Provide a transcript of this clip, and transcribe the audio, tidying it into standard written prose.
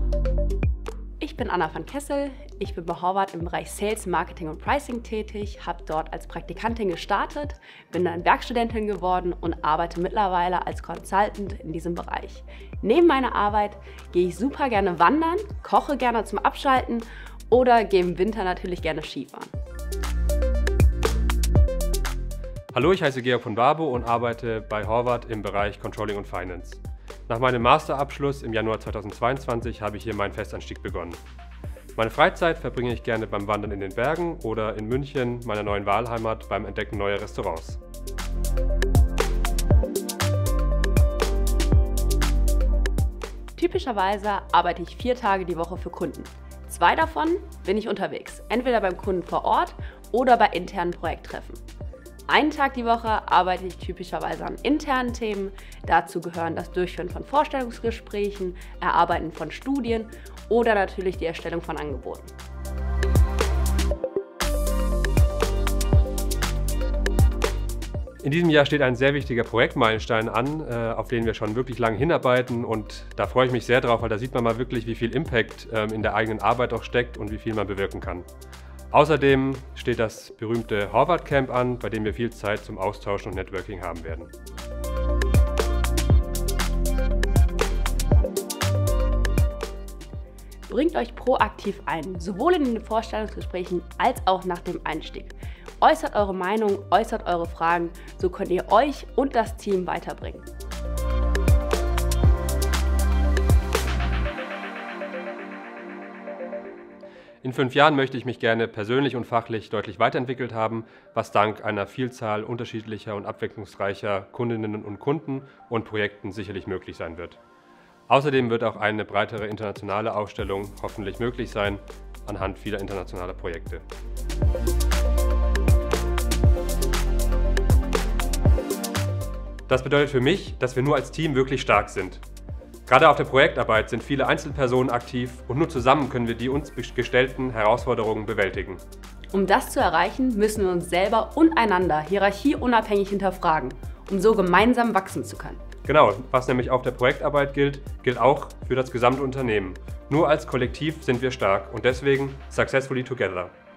Ich bin Anna van Kessel, ich bin bei Horvath im Bereich Sales, Marketing und Pricing tätig, habe dort als Praktikantin gestartet, bin dann Werkstudentin geworden und arbeite mittlerweile als Consultant in diesem Bereich. Neben meiner Arbeit gehe ich super gerne wandern, koche gerne zum Abschalten oder gehe im Winter natürlich gerne Skifahren. Hallo, ich heiße Georg von Barbow und arbeite bei Horvath im Bereich Controlling und Finance. Nach meinem Masterabschluss im Januar 2022 habe ich hier meinen Festanstieg begonnen. Meine Freizeit verbringe ich gerne beim Wandern in den Bergen oder in München, meiner neuen Wahlheimat, beim Entdecken neuer Restaurants. Typischerweise arbeite ich 4 Tage die Woche für Kunden. 2 davon bin ich unterwegs, entweder beim Kunden vor Ort oder bei internen Projekttreffen. Einen Tag die Woche arbeite ich typischerweise an internen Themen. Dazu gehören das Durchführen von Vorstellungsgesprächen, Erarbeiten von Studien oder natürlich die Erstellung von Angeboten. In diesem Jahr steht ein sehr wichtiger Projektmeilenstein an, auf den wir schon wirklich lange hinarbeiten, und da freue ich mich sehr drauf, weil da sieht man mal wirklich, wie viel Impact in der eigenen Arbeit auch steckt und wie viel man bewirken kann. Außerdem steht das berühmte Horvath Camp an, bei dem wir viel Zeit zum Austauschen und Networking haben werden. Bringt euch proaktiv ein, sowohl in den Vorstellungsgesprächen als auch nach dem Einstieg. Äußert eure Meinung, äußert eure Fragen, so könnt ihr euch und das Team weiterbringen. In 5 Jahren möchte ich mich gerne persönlich und fachlich deutlich weiterentwickelt haben, was dank einer Vielzahl unterschiedlicher und abwechslungsreicher Kundinnen und Kunden und Projekten sicherlich möglich sein wird. Außerdem wird auch eine breitere internationale Ausstellung hoffentlich möglich sein, anhand vieler internationaler Projekte. Das bedeutet für mich, dass wir nur als Team wirklich stark sind. Gerade auf der Projektarbeit sind viele Einzelpersonen aktiv und nur zusammen können wir die uns gestellten Herausforderungen bewältigen. Um das zu erreichen, müssen wir uns selber und einander hierarchieunabhängig hinterfragen, um so gemeinsam wachsen zu können. Genau, was nämlich auf der Projektarbeit gilt, gilt auch für das gesamte Unternehmen. Nur als Kollektiv sind wir stark und deswegen successfully together.